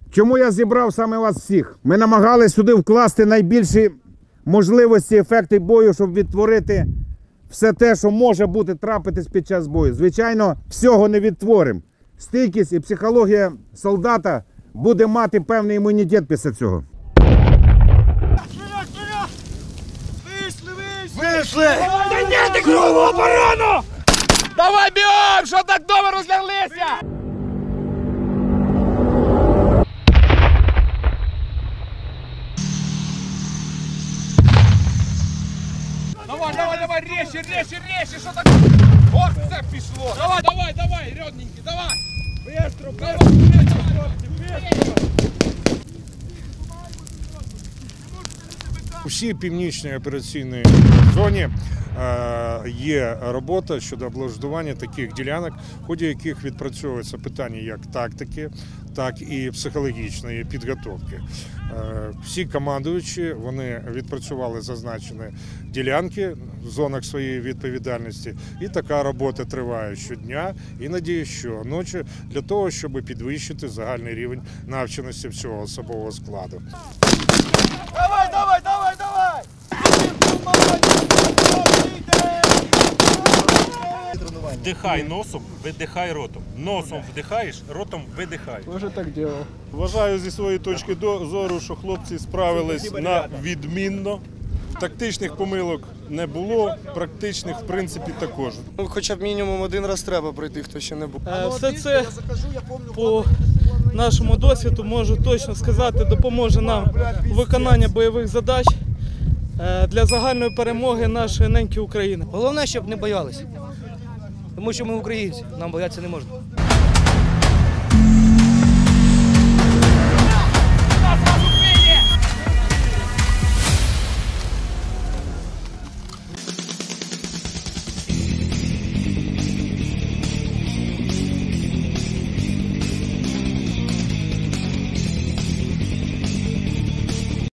Чому я зібрав саме вас всіх? Ми намагалися сюди вкласти найбільші можливості, ефекти бою, щоб відтворити все те, що може бути трапитись під час бою. Звичайно, всього не відтворимо. Стійкість і психологія солдата буде мати певний імунітет після цього. Вийшли! Зайняти кругову оборону! Давай бігом, що так довго розляглися! Давай, резче, що так? Ось це пішло! Давай, рідненький, давай! Быстро, У всій північній операційній зоні є робота щодо облаштування таких ділянок, в ході яких відпрацьовуються питання як тактики, так і психологічної підготовки. Всі командуючі, вони відпрацювали зазначені ділянки в зонах своєї відповідальності, і така робота триває щодня, іноді щоночі, для того, щоб підвищити загальний рівень навченості всього особового складу. Давай! Вдихай носом, видихай ротом. Носом вдихаєш, ротом видихаєш. Тоже так делал. Вважаю зі своєї точки зору, що хлопці справились на відмінно. Тактичних помилок не було, практичних в принципі також. Хоча б мінімум один раз треба пройти, хто ще не був. Все це по нашому досвіду, можу точно сказати, допоможе нам у виконанні бойових задач для загальної перемоги нашої неньки України. Головне, щоб не боялися, тому що ми українці, нам боятися не можна.